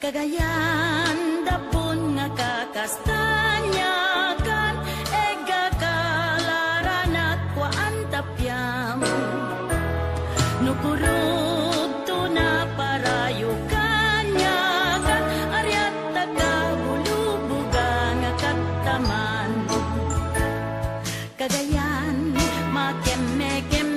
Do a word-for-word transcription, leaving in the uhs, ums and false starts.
Cagayan dapun nga kakastanyakan ega kalaranat kwa antapyam nukurug to na parayukanyakan aryat tagabulubuga nga kataman Cagayan makemegem